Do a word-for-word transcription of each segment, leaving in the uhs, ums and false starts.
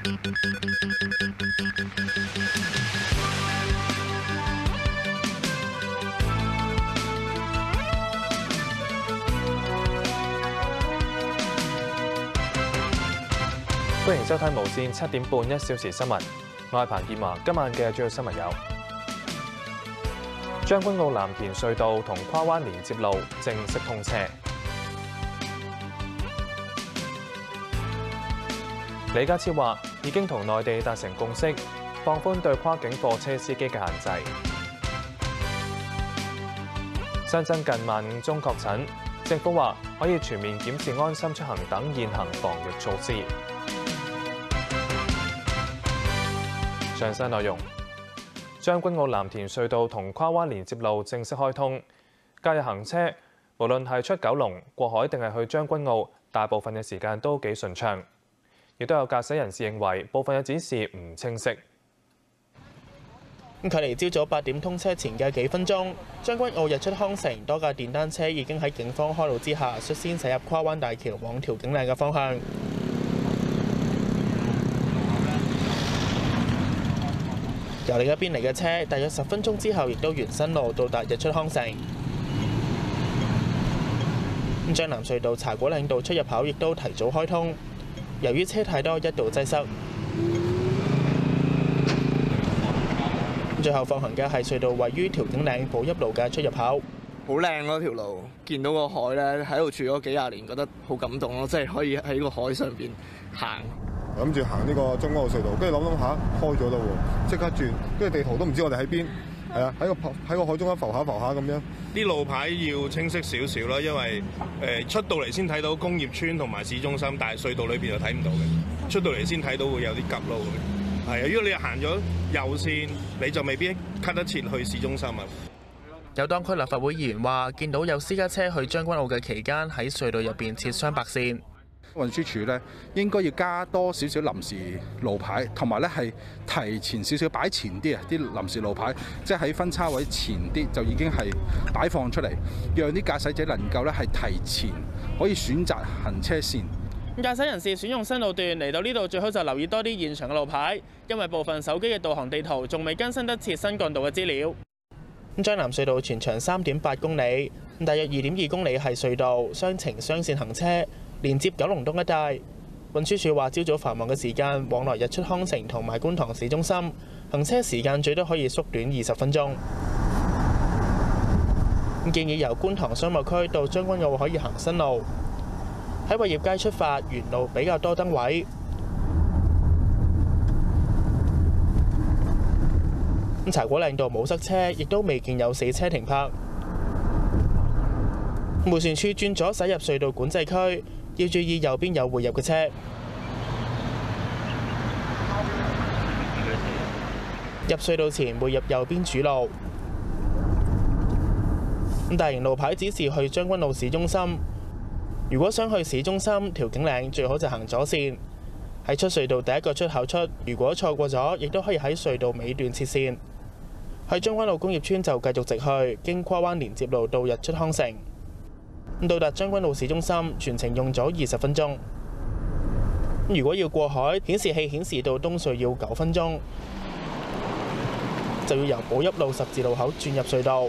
歡迎收睇無線七點半一小時新聞，我係彭建華。今晚嘅主要新聞有：將軍澳藍田隧道同跨灣連接路正式通車；李家超話已經同內地達成共識，放寬對跨境貨車司機嘅限制；新增近萬五宗確診，政府話可以全面檢視安心出行等現行防疫措施。詳細內容：將軍澳藍田隧道同跨灣連接路正式開通，假日行車無論係出九龍、過海定係去將軍澳，大部分嘅時間都幾順暢。亦都有駕駛人士認為部分嘅指示唔清晰。 咁距離朝早八點通車前嘅幾分鐘，將軍澳日出康城多架電單車已經喺警方開路之下，率先駛入跨灣大橋往調景嶺嘅方向。由另一邊嚟嘅車，大約十分鐘之後，亦都沿新路到達日出康城。咁將藍隧道茶果嶺道出入口亦都提早開通，由於車太多，一度擠塞。最後放行嘅係隧道位於調景嶺寶邑路嘅出入口。 好靚咯條路，見到個海咧，喺度住咗幾廿年，覺得好感動咯，即係可以喺個海上邊行。 諗住行呢個將軍澳隧道，跟住諗諗下開咗啦喎，即刻轉，跟住地圖都唔知我哋喺邊，係啊，喺個喺個海中間浮下浮下咁樣。 啲路牌要清晰少少啦，因為誒出到嚟先睇到工業村同埋市中心，但係隧道裏邊就睇唔到嘅。出到嚟先睇到會有啲急路嘅，係啊，如果你行咗右線，你就未必cut得切去市中心啊。 有當區立法會議員話，見到有私家車去將軍澳嘅期間喺隧道入邊設雙白線。 運輸署咧應該要加多少少臨時路牌，同埋咧係提前少少擺前啲啊！啲臨時路牌即係喺分叉位前啲就已經係擺放出嚟，讓啲駕駛者能夠咧係提前可以選擇行車線。 駕駛人士選用新路段嚟到呢度，最好就留意多啲現場嘅路牌，因為部分手機嘅導航地圖仲未更新得切新幹道嘅資料。將藍隧道全長三點八公里，大約二點二公里係隧道，雙程雙線行車，連接九龍東一帶。運輸署話，朝早繁忙嘅時間，往來日出康城同埋觀塘市中心，行車時間最多可以縮短二十分鐘。建議由觀塘商務區到將軍澳可以行新路，喺偉業街出發，沿路比較多燈位。咁茶果嶺道冇塞車，亦都未見有死車停泊。迴旋處轉左駛入隧道管制區，要注意右邊有匯入嘅車。入隧道前會入右邊主路。大型路牌指示去將軍澳市中心。如果想去市中心調景嶺，最好就行左線，喺出隧道第一個出口出。如果錯過咗，亦都可以喺隧道尾段切線。去將軍澳工業村就繼續直去，經跨灣連接路到日出康城。到達將軍澳市中心，全程用咗二十分鐘。如果要過海，顯示器顯示到東隧要九分鐘，就要由寶邑路十字路口轉入隧道，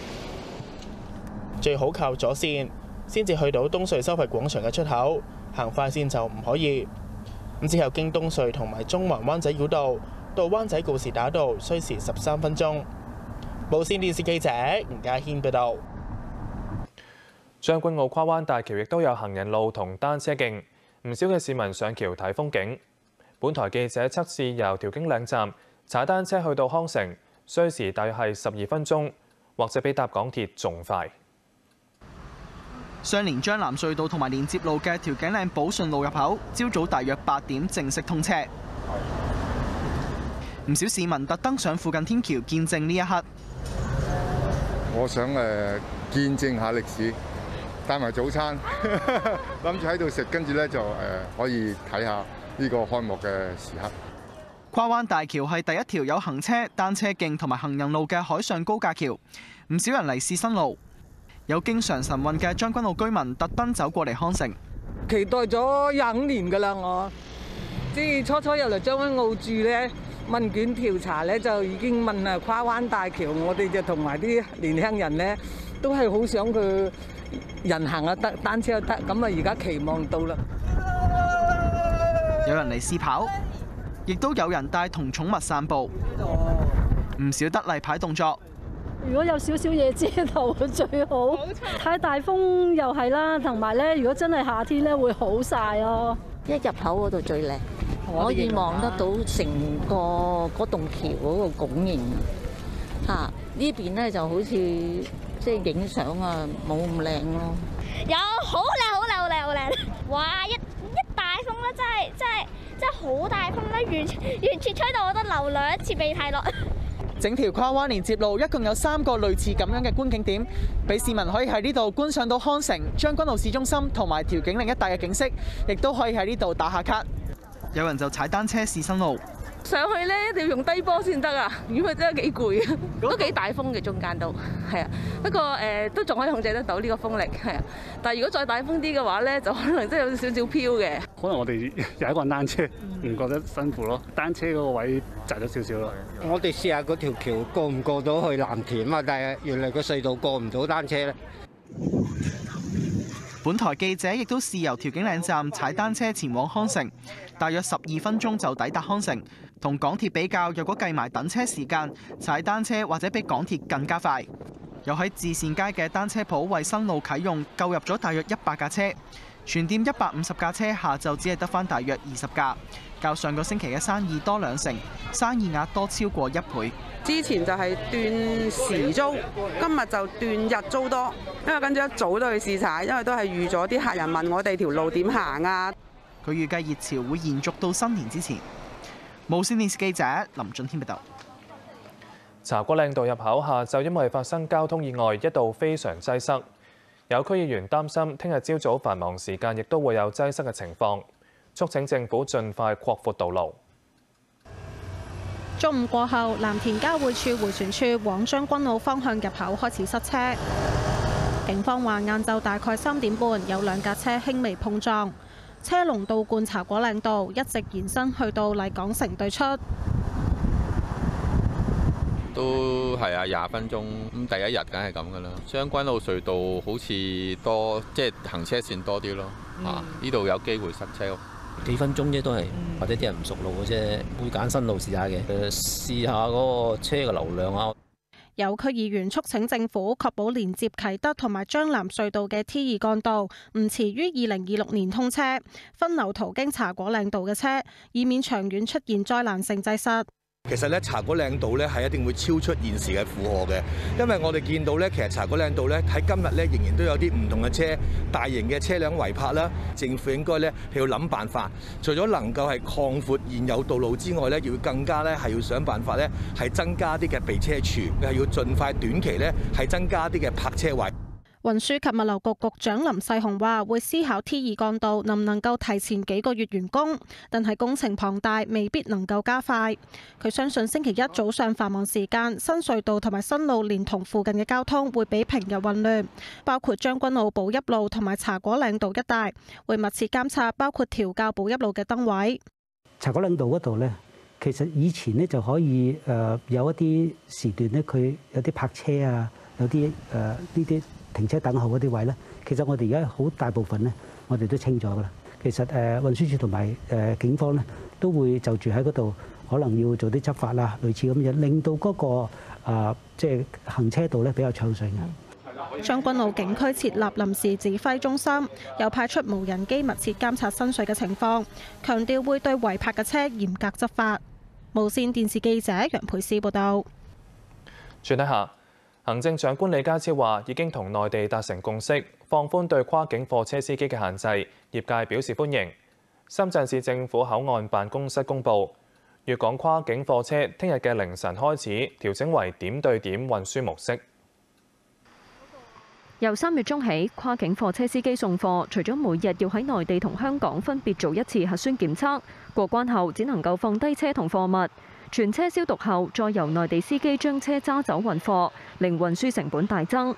最好靠左線，先至去到東隧收費廣場嘅出口。行快線就唔可以。咁之後經東隧同埋中環灣仔繞道到灣仔告士打道，需時十三分鐘。無線電視記者吳家軒報道。 將軍澳跨灣大橋亦都有行人路同單車徑，唔少嘅市民上橋睇風景。本台記者測試由調景嶺站踩單車去到康城，需時大約係十二分鐘，或者比搭港鐵仲快。 相連將藍隧道同埋連接路嘅調景嶺寶順路入口，朝早大約八點正式通車。唔少市民特登上附近天橋見證呢一刻。 我想誒、呃、見證下歷史，帶埋早餐，諗住喺度食，跟住咧就誒、呃、可以睇下呢個開幕嘅時刻。 跨灣大橋係第一條有行車、單車徑同埋行人路嘅海上高架橋，唔少人嚟試新路。有經常晨運嘅將軍澳居民特登走過嚟康城， 期待咗廿五年㗎啦，我即係初初入嚟將軍澳住咧，問卷調查咧就已經問啊跨灣大橋，我哋就同埋啲年輕人咧都係好想佢人行又得，單車又得，咁啊而家期望到啦。 有人嚟試跑，亦都有人帶同寵物散步，唔少得例牌動作。 如果有少少嘢遮頭最好，太大風又係啦，同埋咧，如果真係夏天咧會好曬咯。 一入口嗰度最靚，可以望得到成個嗰棟橋嗰個拱形。嚇呢邊咧就好似即係影相啊，冇咁靚咯。 有好靚好靚好靚好靚！哇！一一大風咧，真係真係真係好大風咧，完完全吹到我都流兩次鼻涕落。 整條跨灣連接路一共有三個類似咁樣嘅觀景點，俾市民可以喺呢度觀賞到康城、將軍澳市中心同埋調景嶺一帶嘅景色，亦都可以喺呢度打下卡。有人就踩單車試新路。 上去咧一定要用低波先得啊！如果唔係真係幾攰啊，都幾大風嘅中間都係啊。不過誒、呃、都仲可以控制得到呢個風力係啊。但係如果再大風啲嘅話咧，就可能真係有少少飄嘅。 可能我哋有一個人單車唔覺得辛苦咯，單車嗰個位窄咗少少咯。 我哋試下嗰條橋過唔過到去藍田啊？但係原來個隧道過唔到單車咧。 本台記者亦都試由調景嶺站踩單車前往康城，大約十二分鐘就抵達康城。同港鐵比較，若果計埋等車時間，踩單車或者比港鐵更加快。有喺至善街嘅單車鋪為新路啟用，購入咗大約一百架車。全店一百五十架車，下晝只係得返大約二十架，較上個星期嘅生意多兩成，生意額多超過一倍。 之前就係斷時租，今日就斷日租多，因為跟住一早都去試踩，因為都係預咗啲客人問我哋條路點行啊。 佢預計熱潮會延續到新年之前。無線電視記者林俊軒報道。 茶果嶺道入口下晝因為發生交通意外，一度非常擠塞。有區議員擔心，聽日朝早繁忙時間亦都會有擠塞嘅情況，促請政府盡快擴闊道路。 中午過後，藍田交匯處迴旋處往將軍澳方向入口開始塞車。警方話，晏晝大概三點半，有兩架車輕微碰撞，車龍倒貫茶果嶺道，一直延伸去到麗港城對出。 都係啊，廿分鐘咁第一日梗係咁噶啦。將軍澳隧道好似多，即係行車線多啲咯。啊，呢度有機會塞車。 幾分鐘啫，都係或者啲人唔熟路嘅啫，會揀新路試下嘅。誒，試下嗰個車嘅流量啊。 有區議員促請政府確保連接啟德同埋將藍隧道嘅 T 二幹道唔遲於二零二六年通車，分流途經茶果嶺道嘅車，以免長遠出現災難性擠塞。 其實咧，茶果嶺道咧係一定會超出現時嘅負荷嘅，因為我哋見到咧，其實茶果嶺道咧喺今日咧仍然都有啲唔同嘅車、大型嘅車輛違泊啦。政府應該咧係要諗辦法，除咗能夠係擴闊現有道路之外咧，要更加咧係要想辦法咧係增加啲嘅避車處，係要盡快短期咧係增加啲嘅泊車位。 運輸及物流局局長林世雄話：會思考 T 二幹道能唔能夠提前幾個月完工，但係工程龐大，未必能夠加快。佢相信星期一早上繁忙時間，新隧道同埋新路連同附近嘅交通會比平日混亂，包括將軍澳寶邑路同埋茶果嶺道一帶，會密切監察包括調校寶邑路嘅燈位。 茶果嶺道嗰度呢，其實以前呢就可以誒有一啲時段呢，佢有啲泊車啊，有啲誒呢啲停車等候嗰啲位咧，其實我哋而家好大部分咧，我哋都清咗噶啦。其實誒運輸署同埋誒警方咧，都會就住喺嗰度，可能要做啲執法啦，類似咁樣，令到嗰個啊即係行車道咧比較暢順嘅。 將軍澳警區設立臨時指揮中心，又派出無人機密切監察新隧嘅情況，強調會對違泊嘅車嚴格執法。無線電視記者楊培思報道。 轉睇下。行政長官李家超話已經同內地達成共識，放寬對跨境貨車司機嘅限制，業界表示歡迎。深圳市政府口岸辦公室公佈，粵港跨境貨車聽日嘅凌晨開始調整為點對點運輸模式。 由三月中起，跨境貨車司機送貨，除咗每日要喺內地同香港分別做一次核酸檢測，過關後只能夠放低車同貨物。全車消毒後，再由內地司機將車揸走運貨，令運輸成本大增。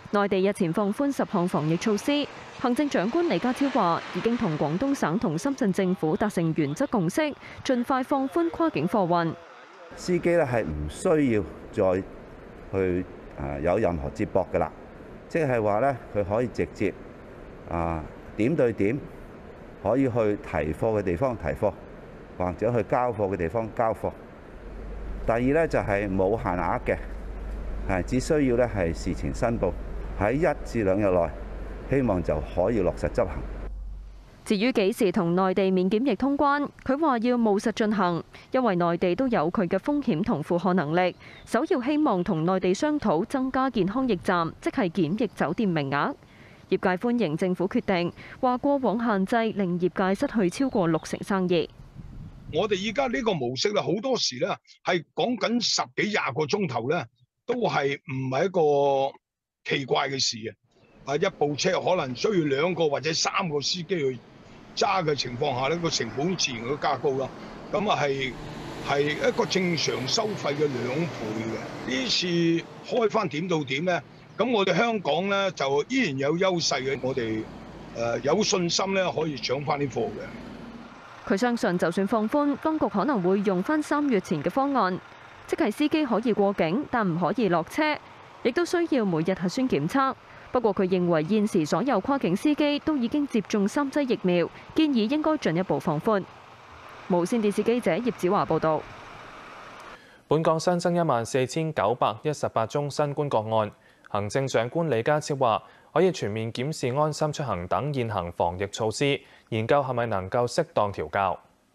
內地日前放寬十項防疫措施，行政長官李家超話已經同廣東省同深圳政府達成原則共識，盡快放寬跨境貨運。 司機咧係唔需要再去啊有任何接駁㗎啦，即係話咧佢可以直接啊點對點可以去提貨嘅地方提貨，或者去交貨嘅地方交貨。第二咧就係冇限額嘅，係只需要咧係事前申報。喺一至兩日內，希望就可以落實執行。 至於幾時同內地免檢疫通關，佢話要務實進行，因為內地都有佢嘅風險同負荷能力。首要希望同內地商討增加健康驛站，即係檢疫酒店名額。業界歡迎政府決定，話過往限制令業界失去超過六成生意。 我哋依家呢個模式咧，好多時咧係講緊十幾廿個鐘頭咧，都係唔係一個奇怪嘅事嘅。啊，一部車可能需要兩個或者三個司機去揸嘅情況下咧，個成本自然會加高啦。咁啊係係一個正常收費嘅兩倍嘅。呢次開翻點到點咧，咁我哋香港咧就依然有優勢嘅，我哋誒有信心咧可以搶翻啲貨嘅。 佢相信，就算放寬，當局可能會用翻三月前嘅方案，即係司機可以過境，但唔可以落車，亦都需要每日核酸檢測。不過佢認為現時所有跨境司機都已經接種三劑疫苗，建議應該進一步放寬。無線電視記者葉子華報導。 本港新增一萬四千九百一十八宗新冠個案，行政長官李家超話可以全面檢視安心出行等現行防疫措施，研究係咪能夠適當調校。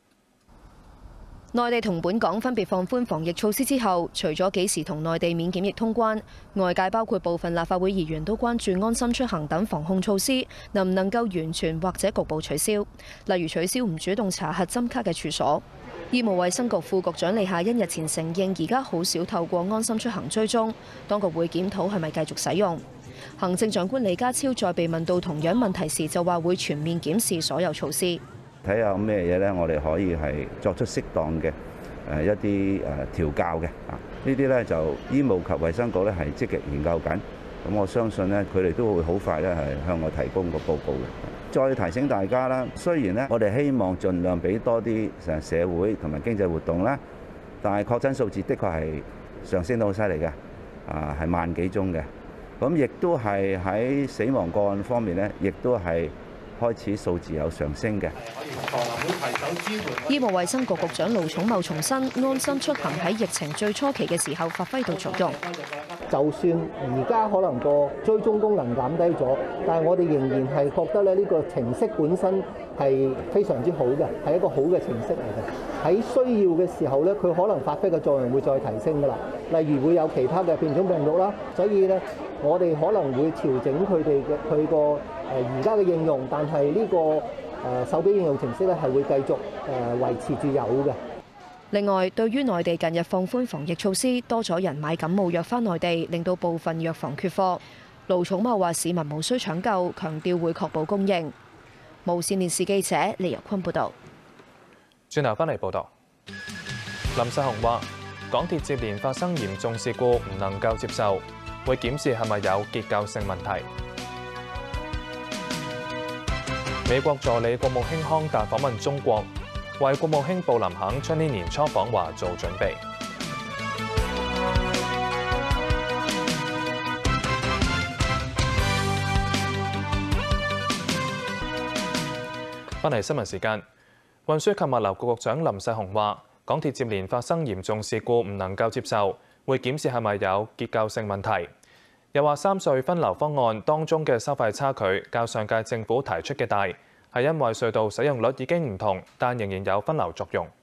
內地同本港分別放寬防疫措施之後，除咗幾時同內地免檢疫通關，外界包括部分立法會議員都關注安心出行等防控措施能唔能夠完全或者局部取消，例如取消唔主動查核針卡嘅處所。醫務衛生局副局長李夏茵日前承認，而家好少透過安心出行追蹤，當局會檢討係咪繼續使用。行政長官李家超在被問到同樣問題時，就話會全面檢視所有措施。 睇下咩嘢咧，我哋可以係作出適當嘅誒一啲誒調校嘅啊。呢啲咧就醫務及衛生局咧係積極研究緊，咁我相信咧佢哋都會好快咧係向我提供個報告嘅。再提醒大家啦，雖然咧我哋希望盡量俾多啲誒社會同埋經濟活動啦，但係確診數字的確係上升得好犀利嘅，啊係萬幾宗嘅。咁亦都係喺死亡個案方面咧，亦都係開始數字有上升嘅。 醫務衛生局局長盧寵茂重申，安心出行喺疫情最初期嘅時候發揮到作用。 就算而家可能個追蹤功能減低咗，但係我哋仍然係覺得咧呢個程式本身係非常之好嘅，係一個好嘅程式嚟嘅。喺需要嘅時候咧，佢可能發揮嘅作用會再提升㗎啦。例如會有其他嘅變種病毒啦，所以咧我哋可能會調整佢哋嘅佢個誒而家嘅應用，但係呢個誒手機應用程式咧係會繼續誒維持住有嘅。 另外，對於內地近日放寬防疫措施，多咗人買感冒藥返內地，令到部分藥房缺貨。盧寵茂話：市民無需搶購，強調會確保供應。無線電視記者李由坤報導。 轉頭翻嚟報導，林世雄話：港鐵接連發生嚴重事故，唔能夠接受，會檢視係咪有結構性問題。美國助理國務卿康達訪問中國，為國務卿布林肯出年年初訪華做準備。翻嚟新聞時間，運輸及物流局局長林世雄話：港鐵接連發生嚴重事故，唔能夠接受，會檢視係咪有結構性問題。又話三隧分流方案當中嘅收費差距較上屆政府提出嘅大，係因為隧道使用率已經唔同，但仍然有分流作用。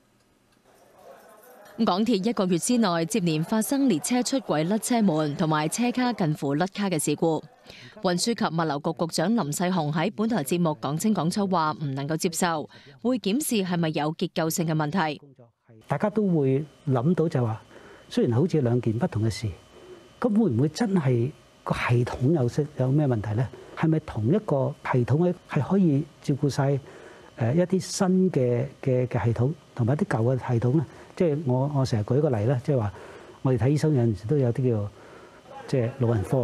港鐵一個月之內接連發生列車出軌甩車門同埋車卡近乎甩卡嘅事故。運輸及物流局局長林世雄喺本台節目講清講楚話唔能夠接受，會檢視係咪有結構性嘅問題。 大家都會諗到就話，雖然好似兩件不同嘅事，咁會唔會真係個系統有識有咩問題咧？係咪同一個系統咧係可以照顧晒誒一啲新嘅嘅嘅系統，同埋一啲舊嘅系統咧？即係我我成日舉個例咧，即係話我哋睇醫生有陣時都有啲叫即係老人科嘅。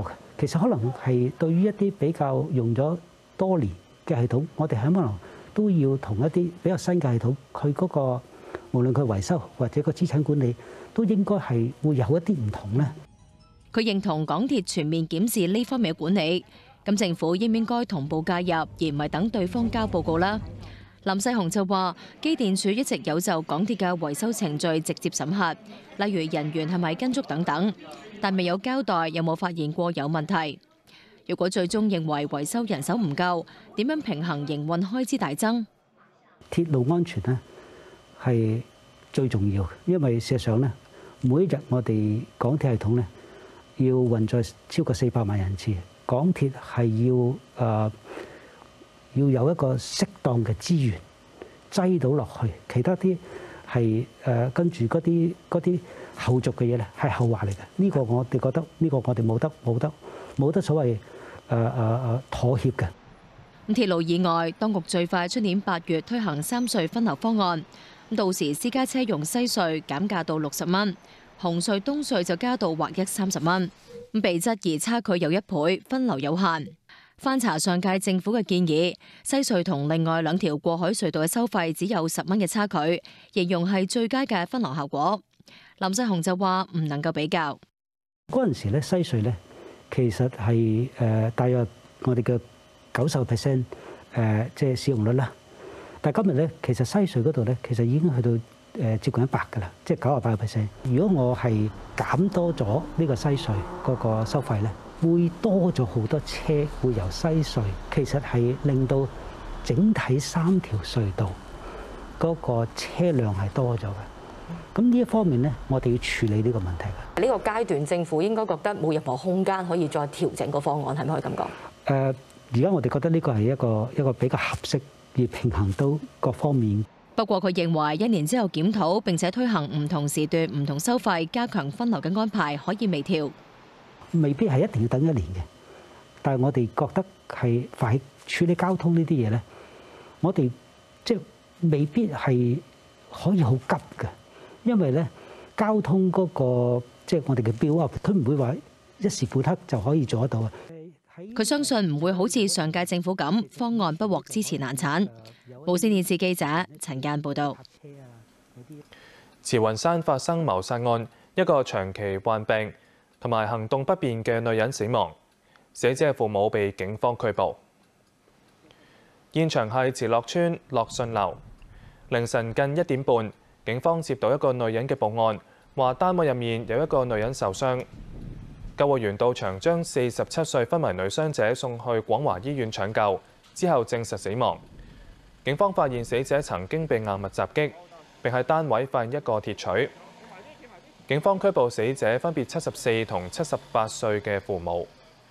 其實可能係對於一啲比較用咗多年嘅系統，我哋喺可能都要同一啲比較新嘅系統，佢嗰個無論佢維修或者個資產管理，都應該係會有一啲唔同咧。 佢認同港鐵全面檢視呢方面嘅管理，咁政府應唔應該同步介入，而唔係等對方交報告啦。林世雄就話，機電署一直有就港鐵嘅維修程序直接審核，例如人員係咪跟足等等，但未有交代有冇發現過有問題。如果最終認為維修人手唔夠，點樣平衡營運開支大增？ 鐵路安全呢係最重要，因為事實上呢，每一日我哋港鐵系統呢要運載超過四百萬人次，港鐵係要誒。呃要有一個適當嘅資源擠到落去，其他啲係誒跟住嗰啲嗰啲後續嘅嘢咧係後話嚟嘅。呢個我哋覺得呢個我哋冇得冇得冇得所謂誒誒誒妥協嘅。 咁鐵路以外，當局最快出年八月推行三隧分流方案，咁到時私家車用西隧減價到六十蚊，紅隧東隧就加到劃一三十蚊。咁被質疑差距有一倍，分流有限。翻查上屆政府嘅建議，西隧同另外兩條過海隧道嘅收費只有十蚊嘅差距，形容係最佳嘅分流效果。林世雄就話唔能夠比較。 嗰陣時咧，西隧咧其實係誒大約我哋嘅九十 percent 誒即係使用率啦。但係今日咧，其實西隧嗰度咧，其實已經去到誒接近一百㗎啦，即係九十八個 percent。如果我係減多咗呢個西隧嗰個收費咧，會多咗好多車會由西隧，其實係令到整體三條隧道嗰個車輛係多咗嘅。咁呢一方面呢，我哋要處理呢個問題嘅。 呢個階段政府應該覺得冇任何空間可以再調整個方案，係咪可以咁講？ 誒，而家我哋覺得呢個係一個一個比較合適而平衡到各方面。 不過佢認為一年之後檢討並且推行唔同時段唔同收費，加強分流嘅安排可以微調。 未必係一定要等一年嘅，但係我哋覺得係快處理交通呢啲嘢咧，我哋即係未必係可以好急嘅，因為咧交通嗰個即係我哋嘅 build up，佢唔會話一時半刻就可以做得到啊。 佢相信唔會好似上屆政府咁，方案不獲支持難產。無線電視記者陳間報導。 慈雲山發生謀殺案，一個長期患病同埋行動不便嘅女人死亡，死者嘅父母被警方拘捕。現場係慈樂邨樂信樓，凌晨近一點半，警方接到一個女人嘅報案，話單位入面有一個女人受傷。救護員到場將四十七歲昏迷女傷者送去廣華醫院搶救，之後證實死亡。警方發現死者曾經被硬物襲擊，並喺單位發現一個鐵錘。警方拘捕死者分別七十四同七十八歲嘅父母。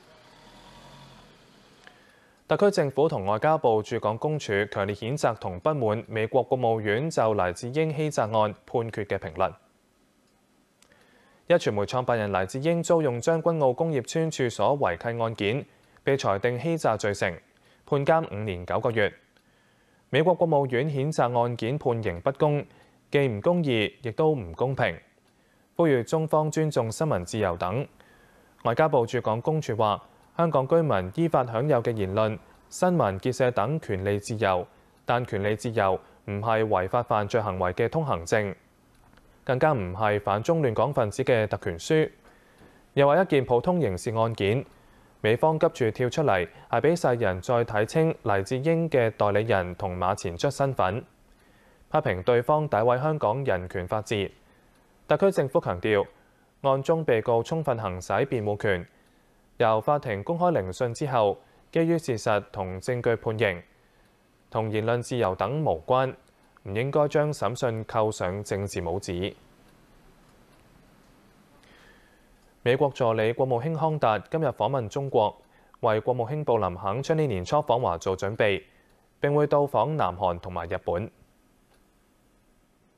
特區政府同外交部駐港公署強烈譴責同不滿美國國務院就黎智英欺詐案判決嘅評論。壹傳媒創辦人黎智英租用將軍澳工業邨處所違契案件，被裁定欺詐罪成，判監五年九個月。美國國務院譴責案件判刑不公，既唔公義，亦都唔公平，呼籲中方尊重新聞自由等。外交部駐港公署話，香港居民依法享有嘅言論、新聞結社等權利自由，但權利自由唔係違法犯罪行為嘅通行證，更加唔係反中亂港分子嘅特權書。又話一件普通刑事案件，美方急住跳出嚟，係俾世人再睇清黎智英嘅代理人同馬前卒身份，批評對方詆毀香港人權法治。特區政府強調，案中被告充分行使辯護權，由法庭公開聆訊之後，基於事實同證據判刑，同言論自由等無關，唔應該將審訊扣上政治帽子。美國助理國務卿康達今日訪問中國，為國務卿布林肯出年年初訪華做準備，並會到訪南韓同埋日本。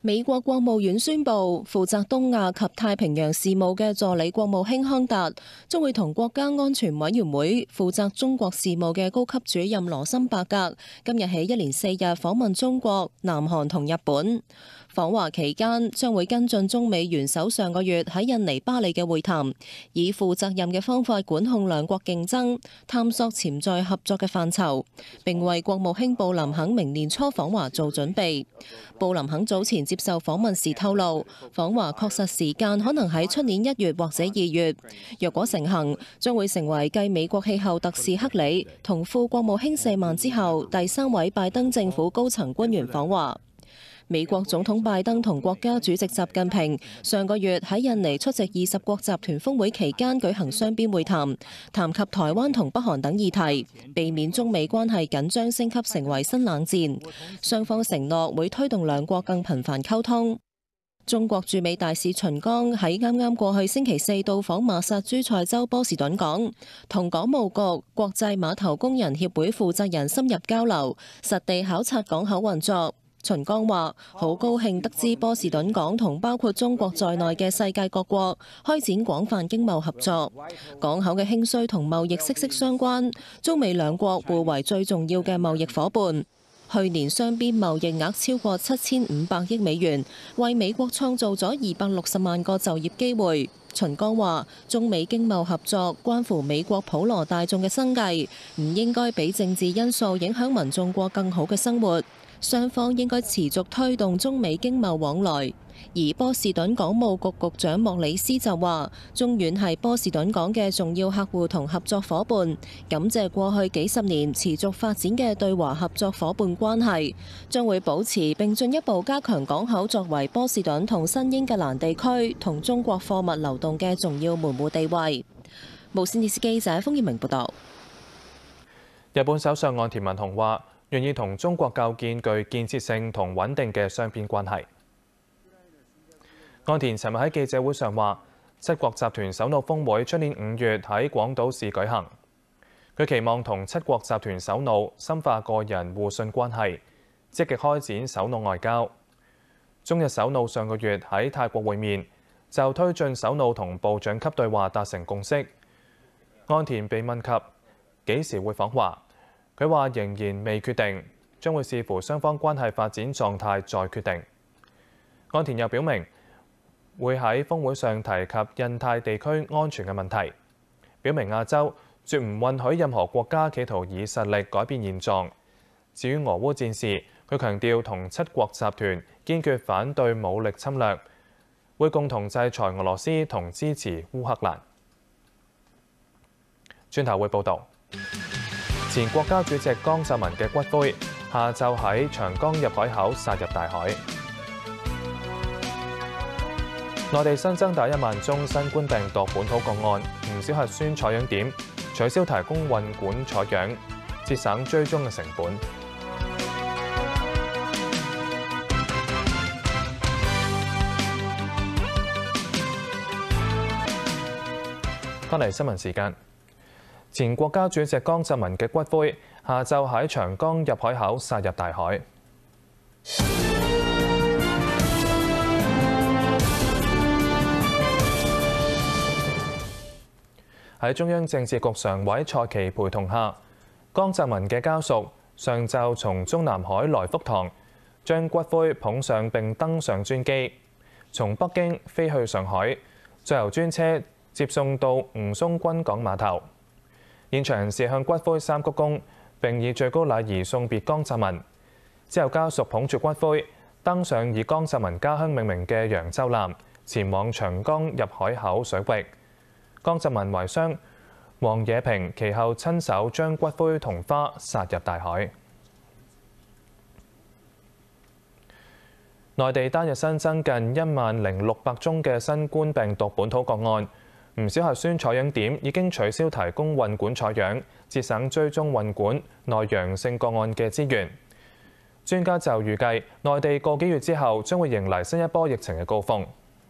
美國國務院宣布，負責東亞及太平洋事務嘅助理國務卿康達將會同國家安全委員會負責中國事務嘅高級主任羅森伯格今日起一連四日訪問中國、南韓同日本。訪華期間將會跟進中美元首上個月喺印尼巴里嘅會談，以負責任嘅方法管控兩國競爭，探索潛在合作嘅範疇，並為國務卿布林肯明年初訪華做準備。布林肯早前接受訪問時透露，訪華確實時間可能喺出年一月或者二月。若果成行，將會成為繼美國氣候特使克里同副國務卿舍曼之後，第三位拜登政府高層官員訪華。美國總統拜登同國家主席習近平上個月喺印尼出席二十國集團峰會期間舉行雙邊會談，談及台灣同北韓等議題，避免中美關係緊張升級成為新冷戰。雙方承諾會推動兩國更頻繁溝通。中國駐美大使秦剛喺啱啱過去星期四到訪馬薩諸塞州波士頓港，同港務局、國際碼頭工人協會負責人深入交流，實地考察港口運作。秦剛話：好高興得知波士頓港同包括中國在內嘅世界各國開展廣泛經貿合作，港口嘅興衰同貿易息息相關，中美兩國互為最重要嘅貿易夥伴。去年雙邊貿易額超過七千五百億美元，為美國創造咗二百六十萬個就業機會。秦剛話：中美經貿合作關乎美國普羅大眾嘅生計，唔應該俾政治因素影響民眾過更好嘅生活。雙方應該持續推動中美經貿往來。而波士頓港務局局長莫里斯就話：中遠係波士頓港嘅重要客戶同合作伙伴，感謝過去幾十年持續發展嘅對華合作伙伴關係，將會保持並進一步加強港口作為波士頓同新英格蘭地區同中國貨物流動嘅重要門戶地位。無線電視記者豐燕明報道。 日本首相岸田文雄話：願意同中國構建具建設性同穩定嘅雙邊關係。岸田尋日喺記者會上話，七國集團首腦峰會出年五月喺廣島市舉行。佢期望同七國集團首腦深化個人互信關係，積極開展首腦外交。中日首腦上個月喺泰國會面，就推進首腦同部長級對話達成共識。岸田被問及幾時會訪華，佢話仍然未決定，將會視乎雙方關係發展狀態再決定。岸田又表明會喺峰會上提及印太地區安全嘅問題，表明亞洲絕唔允許任何國家企圖以實力改變現狀。至於俄烏戰事，佢強調同七國集團堅決反對武力侵略，會共同制裁俄羅斯同支持烏克蘭。轉頭會報導，前國家主席江澤民嘅骨灰下晝喺長江入海口撒入大海。內地新增第一萬宗新冠病毒本土個案，唔少核酸採樣點取消提供運管採樣，節省追蹤嘅成本。翻嚟新聞時間，前國家主席江澤民嘅骨灰下晝喺長江入海口撒入大海。喺中央政治局常委蔡奇陪同下，江澤民嘅家屬上晝從中南海來福堂將骨灰捧上並登上專機，從北京飛去上海，再由專車接送到吳淞軍港碼頭。現場人士向骨灰三鞠躬，並以最高禮儀送別江澤民。之後家屬捧住骨灰登上以江澤民家鄉命名嘅揚州艦，前往長江入海口水域。江澤民遺孀黃野平其後親手將骨灰同花撒入大海。內地單日新增近一萬零六百宗嘅新冠病毒本土個案，唔少核酸採樣點已經取消提供運管採樣，節省追蹤運管內陽性個案嘅資源。專家就預計，內地個幾月之後將會迎嚟新一波疫情嘅高峰。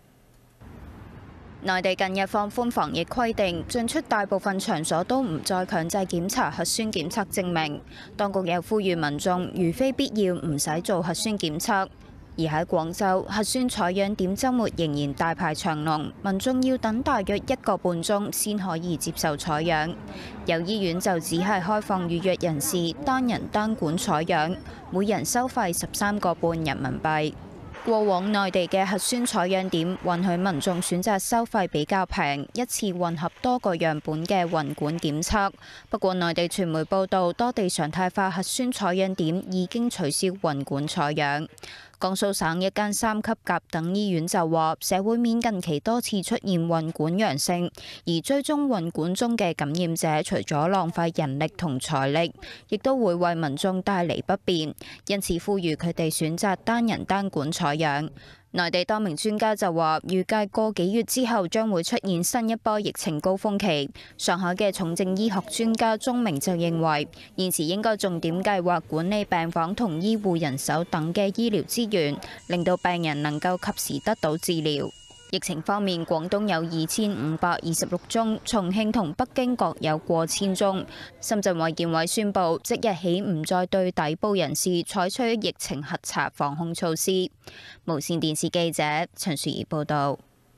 內地近日放寬防疫規定，進出大部分場所都唔再強制檢查核酸檢測證明。當局又呼籲民眾如非必要唔使做核酸檢測。 而喺廣州，核酸採樣點週末仍然大排長龍，民眾要等大約一個半鐘先可以接受採樣。有醫院就只係開放預約人士單人單管採樣，每人收費十三個半人民幣。過往內地嘅核酸採樣點允許民眾選擇收費比較平、一次混合多個樣本嘅雲管檢測。不過，內地傳媒報道，多地常態化核酸採樣點已經取消雲管採樣。江蘇省一間三級甲等醫院就話，社會面近期多次出現雲管陽性，而追蹤雲管中嘅感染者，除咗浪費人力同財力，亦都會為民眾帶嚟不便，因此呼籲佢哋選擇單人單管採樣。內地多名專家就話，預計個幾月之後將會出現新一波疫情高峰期。上海嘅重症醫學專家鐘明就認為，現時應該重點計劃管理病房同醫護人手等嘅醫療資源，令到病人能夠及時得到治療。疫情方面，廣東有二千五百二十六宗，重慶同北京各有過千宗。深圳衛健委宣布，即日起唔再對抵埗人士採取疫情核查防控措施。無線電視記者陳雪兒報導。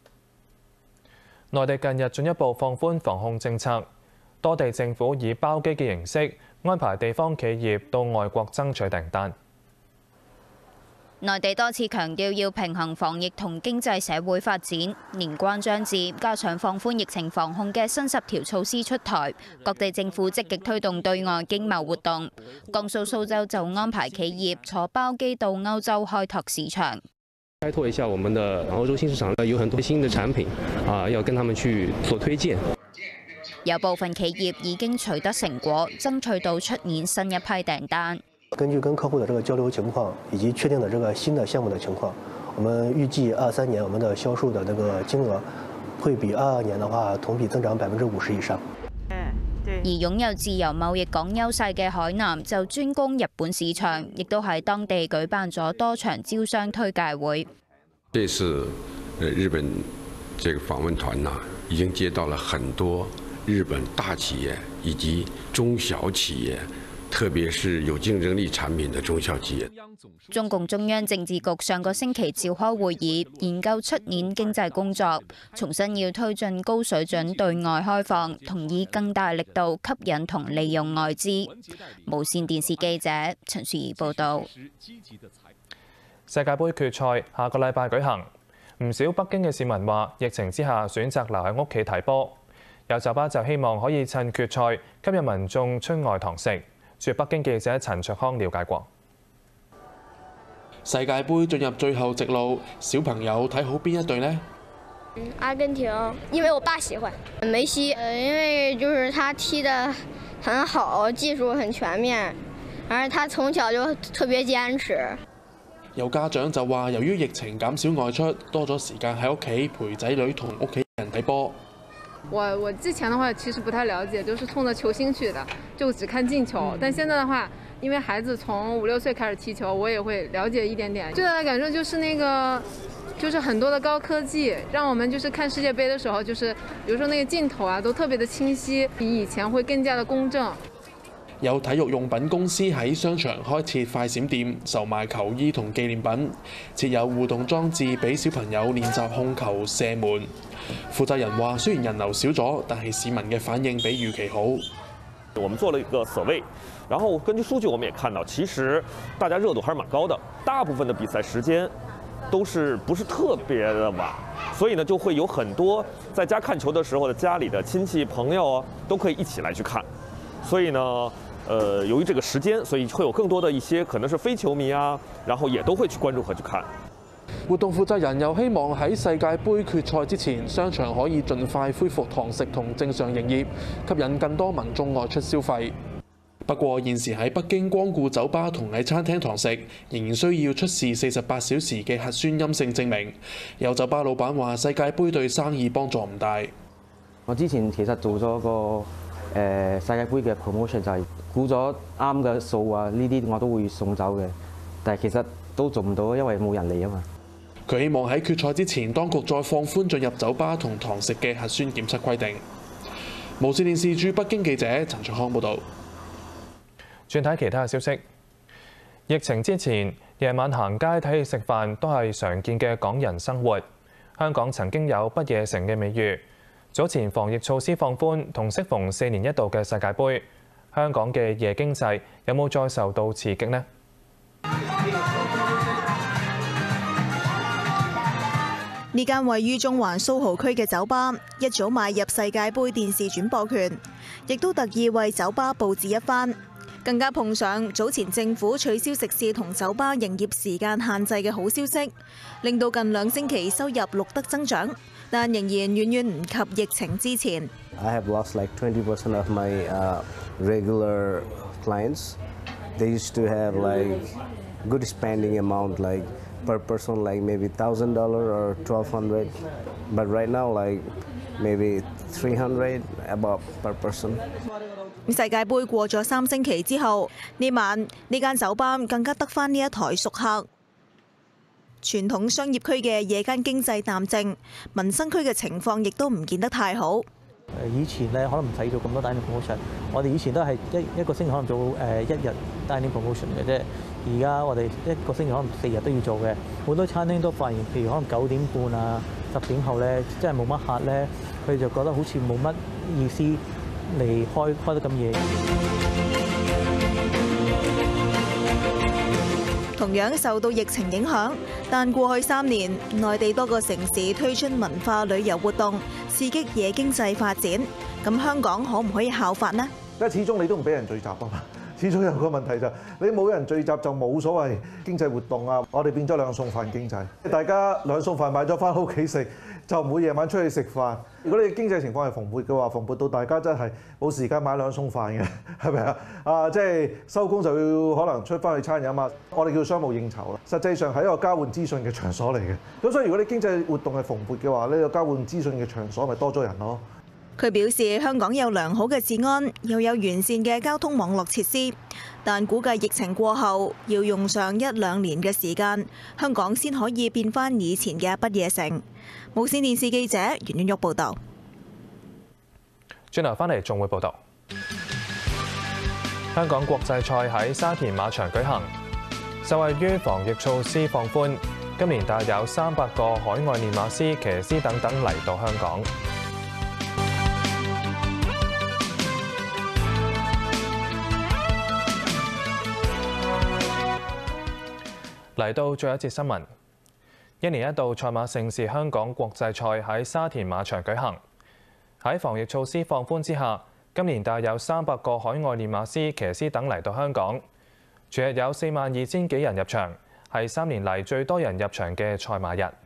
內地近日進一步放寬防控政策，多地政府以包機嘅形式安排地方企業到外國爭取訂單。 內地多次強調要平衡防疫同經濟社會發展，年關將至，加上放寬疫情防控嘅新十條措施出台，各地政府積極推動對外經貿活動。江蘇蘇州就安排企業坐包機到歐洲開拓市場。 開拓一下我們的歐洲新市場，有很多新的產品啊，要跟他們去做推薦。 有部分企業已經取得成果，爭取到出年新一批訂單。 根據跟客戶的這個交流情況以及確定的這個新的項目的情況，我們預計二三年我們的銷售的這個金額會比二二年的話同比增長百分之五十以上。 而擁有自由貿易港優勢嘅海南就專攻日本市場，亦都喺當地舉辦咗多場招商推介會。 這次日本這個訪問團呢，已經接到了很多日本大企業以及中小企業。特別是有競爭力產品的中小企業。 中共中央政治局上個星期召開會議，研究出年經濟工作，重新要推進高水準對外開放，同以更大力度吸引同利用外資。無線電視記者陳雪兒報導。 世界盃決賽下個禮拜舉行，唔少北京嘅市民話，疫情之下選擇留喺屋企睇波。有酒吧就希望可以趁決賽吸引民眾出外堂食。駐北京記者陳卓康了解過， 世界盃進入最後直路，小朋友睇好邊一隊呢？ 嗯，阿根廷，因為我爸喜歡。梅西，呃，因為就是他踢得很好，技術很全面，而他從小就特別堅持。 有家長就話，由於疫情減少外出，多咗時間喺屋企陪仔女同屋企人睇波。 我我之前的話其實不太了解，就是衝着球星去的，就只看進球。但現在的話，因為孩子從五六歲開始踢球，我也會了解一點點。最大的感受就是那個，就是很多的高科技，讓我們就是看世界盃的時候，就是比如說那個鏡頭啊，都特別的清晰，比以前會更加的公正。 有體育用品公司喺商場開設快閃店，售賣球衣同紀念品，設有互動裝置俾小朋友練習控球、射門。負責人話：雖然人流少咗，但係市民嘅反應比預期好。 我們做了一個 survey，然後根據數據我們也看到，其實大家熱度還是蠻高的。大部分的比賽時間都是不是特別的晚，所以呢就會有很多在家看球的時候的家裡的親戚朋友都可以一起來去看。所以呢，呃，由於這個時間，所以會有更多的一些可能是非球迷啊，然後也都會去關注和去看。 活動負責人又希望喺世界盃決賽之前，商場可以盡快恢復堂食同正常營業，吸引更多民眾外出消費。不過現時喺北京光顧酒吧同喺餐廳堂食，仍然需要出示四十八小時嘅核酸陰性證明。有酒吧老闆話：世界盃對生意幫助唔大。 我之前其實做咗個誒、呃、世界盃嘅 promotion， 就係估咗啱嘅數啊，呢啲我都會送走嘅，但係其實都做唔到，因為冇人嚟啊嘛。 佢希望喺決賽之前，當局再放寬進入酒吧同堂食嘅核酸檢測規定。無線電視駐北京記者陳卓康報導。 轉睇其他嘅消息，疫情之前， 夜晚行街睇戲食飯都係常見嘅港人生活。香港曾經有不夜城嘅美譽。早前防疫措施放寬，同適逢四年一度嘅世界盃，香港嘅夜經濟有冇再受到刺激呢？ 呢間位於中環蘇豪區嘅酒吧，一早買入世界盃電視轉播權，亦都特意為酒吧佈置一番。更加碰上早前政府取消食肆同酒吧營業時間限制嘅好消息，令到近兩星期收入錄得增長，但仍然遠遠唔及疫情之前。 I have lost like twenty percent of my uh, regular clients. They used to have like good spending amount like per person like maybe thousand dollar or twelve hundred, but right now like maybe three hundred above per person. 世界盃過咗三星期之後，呢晚呢間酒吧更加得返呢一台熟客。傳統商業區嘅夜間經濟淡靜，民生區嘅情況亦都唔見得太好。 以前咧可能唔使做咁多 dining promotion， 我哋以前都係一一個星期可能做誒一日 dining promotion 嘅啫。而家我哋一個星期可能四日都要做嘅。好多餐廳都發現，譬如可能九點半啊、十點後咧，真係冇乜客咧，佢就覺得好似冇乜意思嚟開開得咁夜。 同樣受到疫情影響，但過去三年，內地多個城市推出文化旅遊活動，刺激夜經濟發展。咁香港可唔可以效法呢？ 因為始終你都唔俾人聚集啊嘛，始終有個問題就你冇人聚集就冇所謂經濟活動啊。我哋變咗兩餸飯經濟，大家兩餸飯買咗翻屋企食，就唔會夜晚出去食飯。如果你經濟情況係蓬勃嘅話，蓬勃到大家真係冇時間買兩餸飯嘅，係咪啊？啊，即係收工就要可能出翻去餐飲啊。我哋叫商務應酬啦，實際上係一個交換資訊嘅場所嚟嘅。咁所以如果你經濟活動係蓬勃嘅話，呢個交換資訊嘅場所咪多咗人咯。 佢表示香港有良好嘅治安，又有完善嘅交通網絡設施，但估計疫情過後要用上一兩年嘅時間，香港先可以變返以前嘅不夜城。無線電視記者袁婉玉報導。 轉頭返嚟仲會報導，香港國際賽喺沙田馬場舉行，受惠於防疫措施放寬，今年大有三百個海外練馬師、騎師等等嚟到香港。嚟到最後一節新聞，一年一度賽馬盛事香港國際賽喺沙田馬場舉行。喺防疫措施放寬之下，今年大有三百個海外練馬師、騎師等嚟到香港，全日有四萬二千幾人入場，係三年嚟最多人入場嘅賽馬日。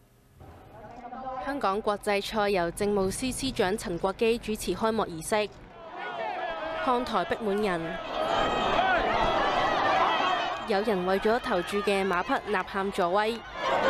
香港國際賽由政務司司長陳國基主持開幕儀式，看台逼滿人。有人為咗投注嘅馬匹吶喊助威，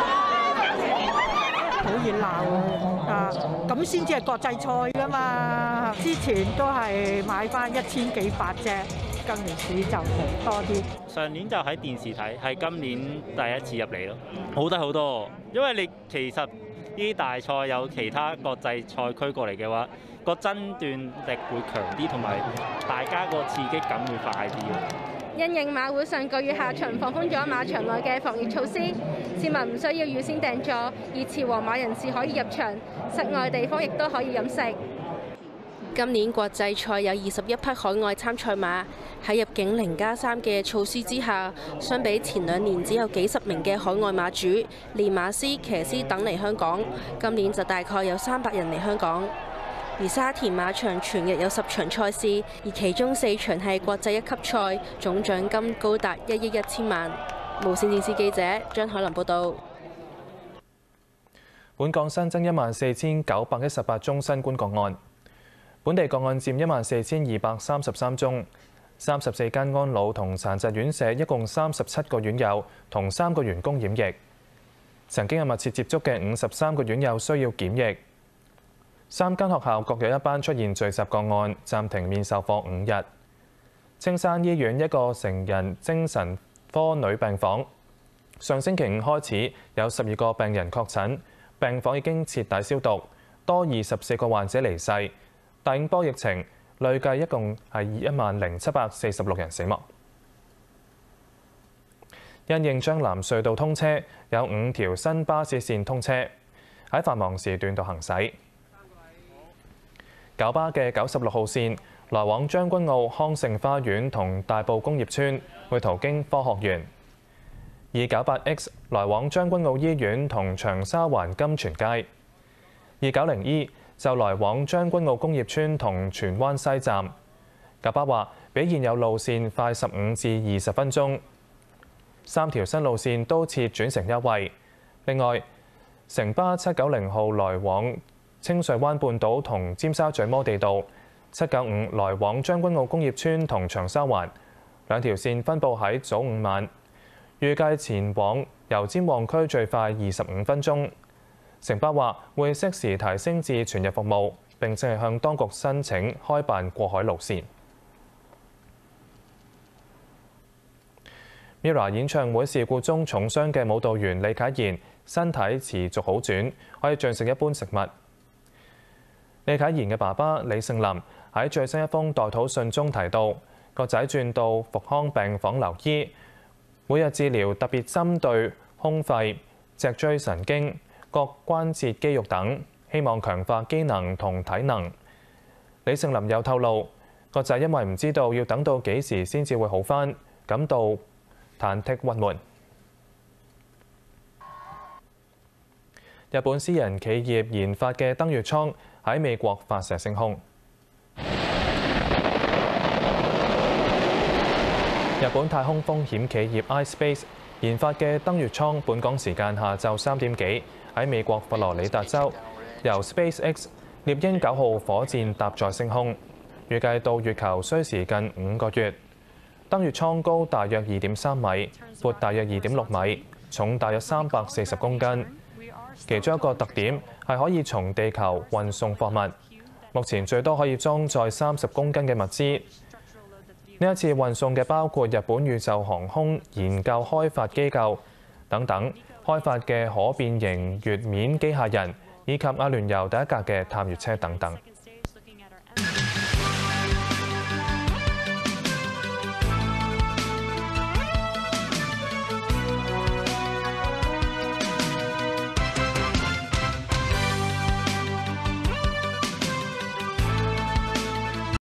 好熱鬧啊！咁先至係國際賽㗎嘛。之前都係買翻一千幾百隻，今年市就多啲。 上年就喺電視睇，係今年第一次入嚟咯，好得好多。因為你其實呢啲大賽有其他國際賽區過嚟嘅話，個爭奪力會強啲，同埋大家個刺激感會快啲。 因應馬會上個月下旬放寬咗馬場內嘅防疫措施，市民唔需要預先訂座，而持黃碼人士可以入場，室外地方亦都可以飲食。今年國際賽有二十一匹海外參賽馬，喺入境零加三嘅措施之下，相比前兩年只有幾十名嘅海外馬主、練馬師、騎師等嚟香港，今年就大概有三百人嚟香港。而沙田馬場全日有十場賽事，而其中四場係國際一級賽，總獎金高達一億一千萬。無線電視記者張海琳報導。 本港新增一萬四千九百一十八宗新冠個案，本地個案佔一萬四千二百三十三宗。三十四間安老同殘疾院舍一共三十七個院友同三個員工染疫。曾經有密切接觸嘅五十三個院友需要檢疫。三間學校各有一班出現聚集個案，暫停面授課五日。青山醫院一個成人精神科女病房，上星期五開始有十二個病人確診，病房已經徹底消毒，多二十四個患者離世。第五波疫情累計一共係一萬零七百四十六人死亡。 因應將藍隧道通車，有五條新巴士線通車，喺繁忙時段度行駛。九巴嘅九十六號線來往將軍澳康盛花園同大埔工業村，會途經科學園；二九八 X 來往將軍澳醫院同長沙灣金泉街；二九零 E 就來往將軍澳工業村同荃灣西站。九巴話比現有路線快十五至二十分鐘。三條新路線都設轉乘優惠。另外，城巴七九零號來往清水灣半島同尖沙咀摩地道，七九五來往將軍澳工業村同長沙灣，兩條線分佈喺早午晚，預計前往油尖旺區最快二十五分鐘。城巴話會適時提升至全日服務，並正係向當局申請開辦過海路線。Mirror 演唱會事故中重傷嘅舞蹈員李啟賢身體持續好轉，可以進食一般食物。李啟賢嘅爸爸李盛林喺最新一封代禱信中提到，個仔轉到復康病房留醫，每日治療特別針對胸肺、脊椎神經、各關節肌肉等，希望強化機能同體能。李盛林又透露，個仔因為唔知道要等到幾時先至會好返，感到忐忑鬱悶。日本私人企業研發嘅登月艙喺美國發射升空。日本太空風險企業 iSpace 研發嘅登月艙，本港時間下晝三點幾喺美國佛羅里達州由 SpaceX 獵鷹九號火箭搭載升空，預計到月球需時近五個月。登月艙高大約二點三米，闊大約二點六米，重大約三百四十公斤。其中一個特點係可以從地球運送貨物，目前最多可以裝載三十公斤嘅物資。呢一次運送嘅包括日本宇宙航空研究開發機構等等開發嘅可變形月面機械人，以及阿聯酋第一架嘅探月車等等。